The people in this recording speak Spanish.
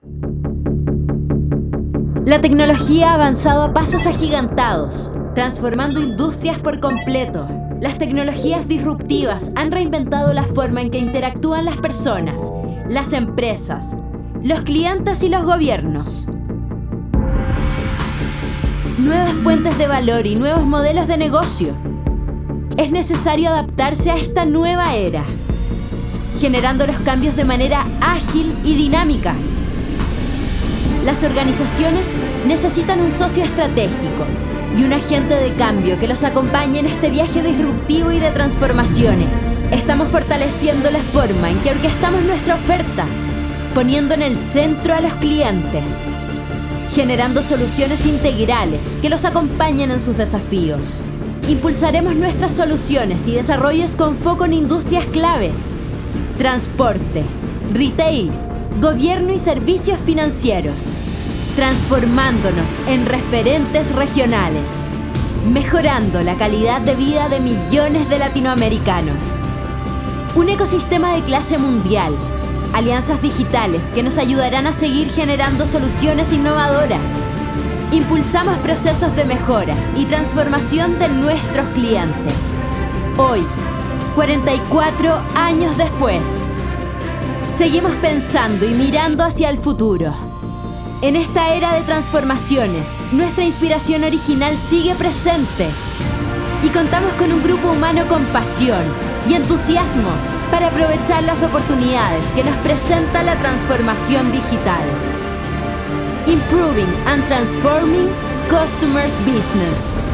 La tecnología ha avanzado a pasos agigantados, transformando industrias por completo. Las tecnologías disruptivas han reinventado la forma en que interactúan las personas, las empresas, los clientes y los gobiernos. Nuevas fuentes de valor y nuevos modelos de negocio. Es necesario adaptarse a esta nueva era, generando los cambios de manera ágil y dinámica. Las organizaciones necesitan un socio estratégico y un agente de cambio que los acompañe en este viaje disruptivo y de transformaciones. Estamos fortaleciendo la forma en que orquestamos nuestra oferta, poniendo en el centro a los clientes, generando soluciones integrales que los acompañen en sus desafíos. Impulsaremos nuestras soluciones y desarrollos con foco en industrias claves: transporte, retail, gobierno y servicios financieros, transformándonos en referentes regionales, mejorando la calidad de vida de millones de latinoamericanos. Un ecosistema de clase mundial, alianzas digitales que nos ayudarán a seguir generando soluciones innovadoras. Impulsamos procesos de mejoras y transformación de nuestros clientes. Hoy, 44 años después, seguimos pensando y mirando hacia el futuro. En esta era de transformaciones, nuestra inspiración original sigue presente y contamos con un grupo humano con pasión y entusiasmo para aprovechar las oportunidades que nos presenta la transformación digital. Improving and transforming customers' business.